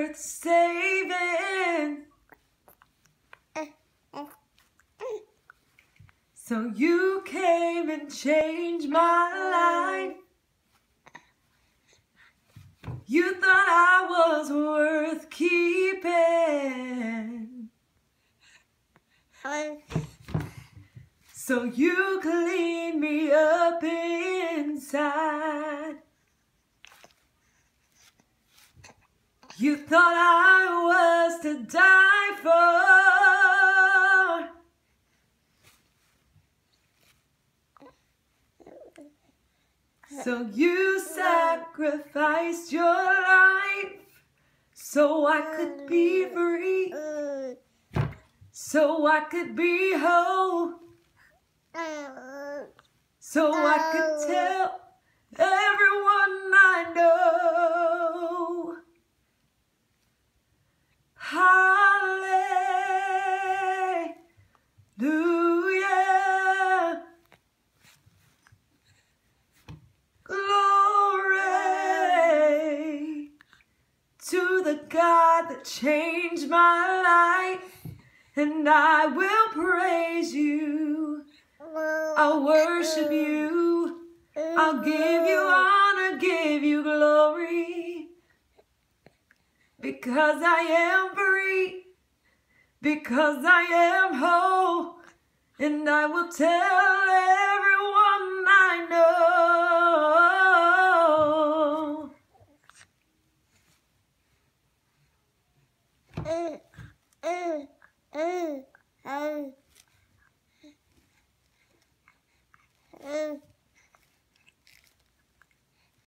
worth saving. So you came and changed my life. You thought I was worth keeping. So you cleaned me up inside. You thought I was to die for. So you sacrificed your life so I could be free, so I could be whole, so I could tell everyone I know. Hallelujah. Glory to the God that changed my life, and I will praise you. I'll worship you. I'll give you honor, give you glory, because I am free, because I am whole, and I will tell everyone I know.